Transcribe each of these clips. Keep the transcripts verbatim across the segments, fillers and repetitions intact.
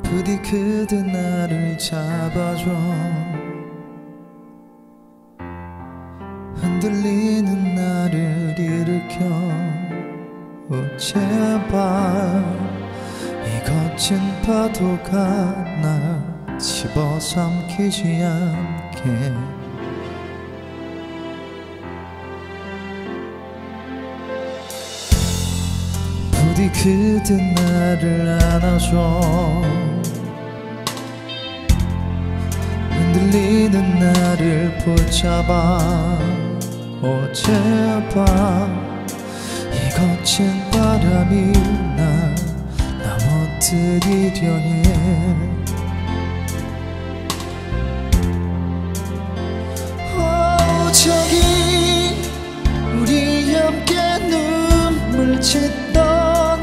부디 그대 나를 잡아줘. 흔들리는 나를 일으켜. 오 제발 이 거친 파도가 날 집어삼키지 않게. 부디 그대 나를 안아줘. 흔들리는 나를 붙잡아. 오 제발 이 거친 바람이 날 넘어뜨리려 해. 오 저기 우리 함께 눈물 짓던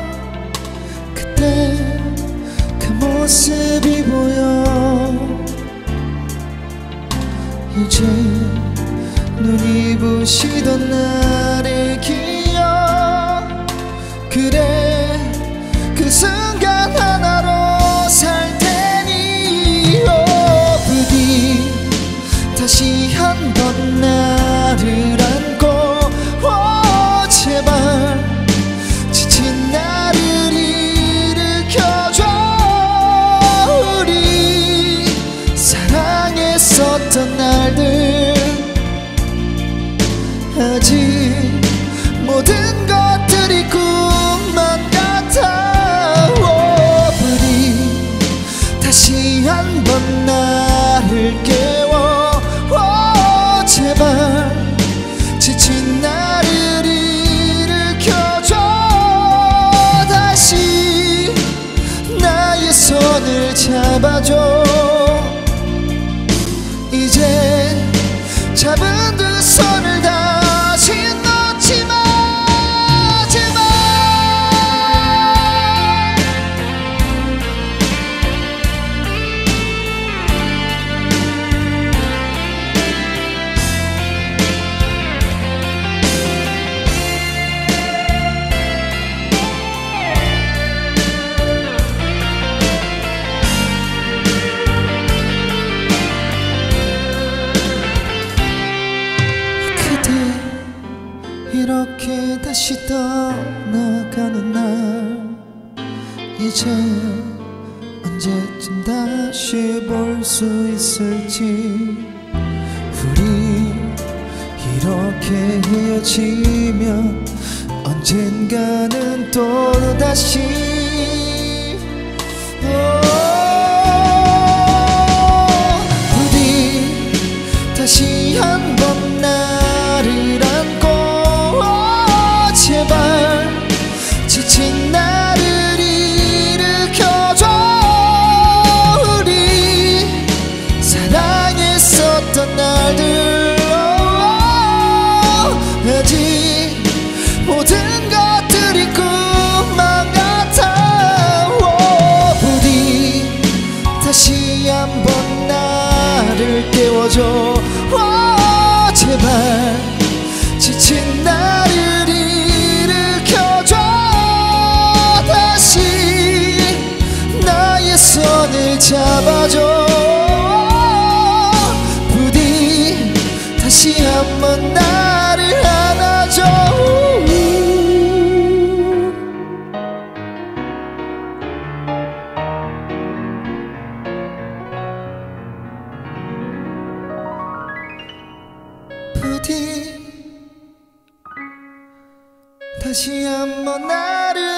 그때 그 모습이 보여. 이제 눈이 부시던 날의 기억. 그래 그 순간 하나로 살 테니. 오 부디 다시 한 번 나를 안고. 오 제발 지친 나를 일으켜줘. 우리 사랑했었던 날들 아직 모든 것들이 꿈만 같아. 오 부디 다시 한 번 나를 깨워. 오 제발 지친 나를 일으켜줘. 다시 나의 손을 잡아줘. 이제 잡은 두 손을 다시 놓지 마. 제발. 이렇게 다시 떠나가는 날 이제 언제쯤 다시 볼 수 있을지. 우리 이렇게 헤어지면 언젠가는 또 다시 부디 다시 한 번 나를 안고. 제발 지친 나를 일으켜줘. 우리 사랑했었던 날들 아직 모든 것들이 꿈만 같아. 오 부디 다시 한번 나를 깨워줘. 오 제발 지친 나를 손을 잡아줘. 부디 다시 한번 나를 안아줘. 부디 다시 한번 나를